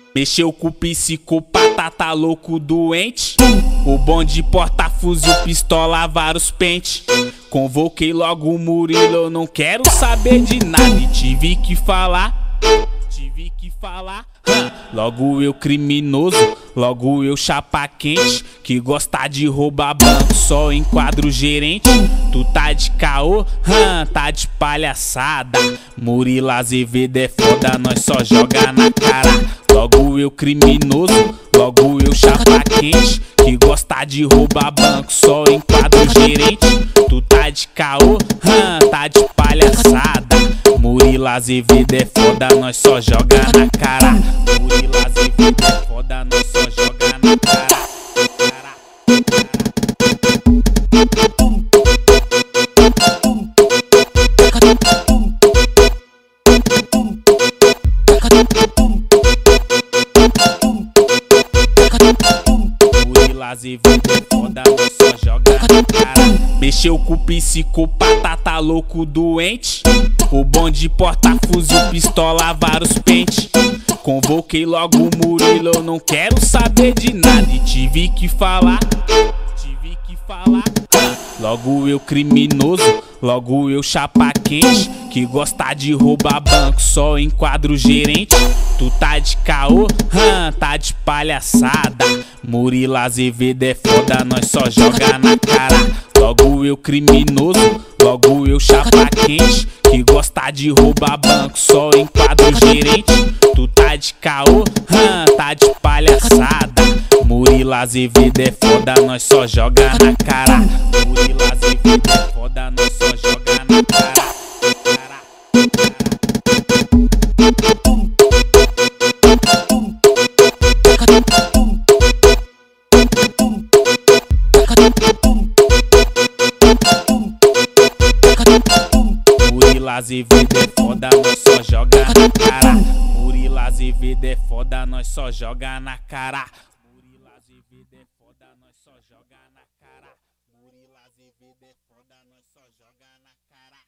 Mexeu com o psicopata, tá louco, doente. O bonde porta-fuzil, pistola, vários pente. Convoquei logo o Murilo, eu não quero saber de nada. E tive que falar. Logo eu criminoso, logo eu chapa quente, que gosta de roubar banco, só enquadro gerente. Tu tá de caô, tá de palhaçada. Murilo Azevedo é foda, nós só joga na cara. Logo eu criminoso, logo eu chapa quente, que gosta de roubar banco, só enquadro gerente. Tu tá de caô, tá de palhaçada. Murilo Azevedo é foda, nós só joga na cara. Murilo Azevedo é foda, nós só joga na cara. Murilo Azevedo é foda, nós só joga na cara. Mexeu com o psicopata, tá louco, doente. O bonde porta-fuzil, pistola, vários pente. Convoquei logo o Murilo, eu não quero saber de nada. E tive que falar. Logo eu criminoso, logo eu chapa quente, que gosta de roubar banco, só enquadro gerente. Tu tá de caô, tá de palhaçada. Murilo Azevedo é foda, nós só joga na cara. Logo eu criminoso, logo eu chapa quente, que gosta de roubar banco, só enquadro gerente. Tu tá de caô, tá de palhaçada. Murilo Azevedo é foda, nós só joga na cara. Murilo Azevedo é foda, nós só joga na cara. Murilo Azevedo é foda, nós só joga na cara. Murilo Azevedo é foda, nós só joga na cara. Murilo Azevedo é foda, nós só joga na cara. Murilo Azevedo é foda, nós só joga na cara.